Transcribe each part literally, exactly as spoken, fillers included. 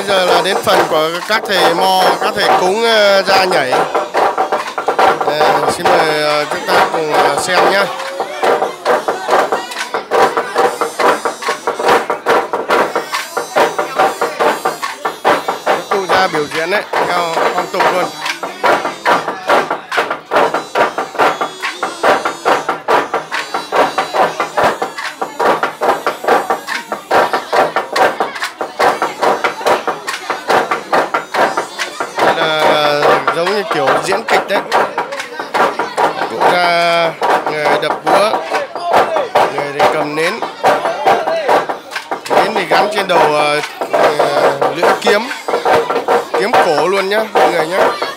giờ là đến phần của các thầy mo, các thầy cúng ra nhảy. À, xin mời chúng ta cùng xem nhé. Các cụ ra biểu diễn đấy, theo phong tục luôn. Giống như kiểu diễn kịch đấy. Cụ ra người đập búa, người thì cầm nến. Nến thì gắn trên đầu uh, lưỡi kiếm, kiếm cổ luôn nhá mọi người nhé.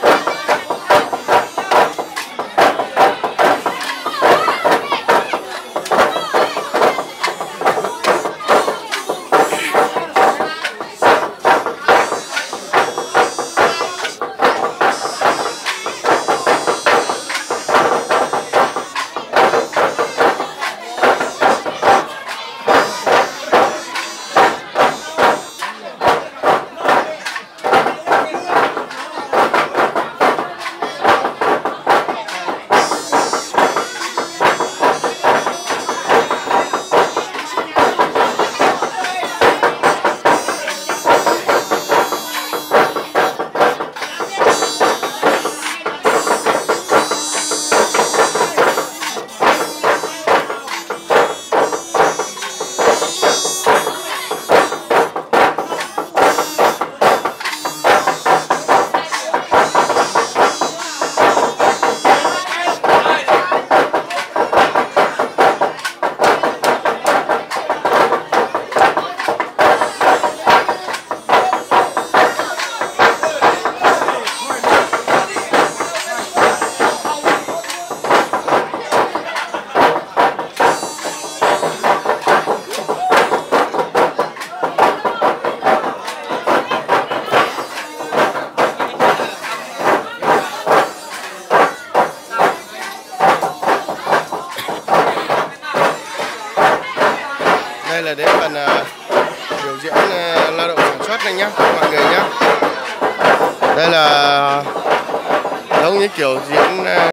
Đây là đến phần uh, biểu diễn uh, lao động sản xuất này nhá mọi người nhá. Đây là giống như kiểu diễn uh,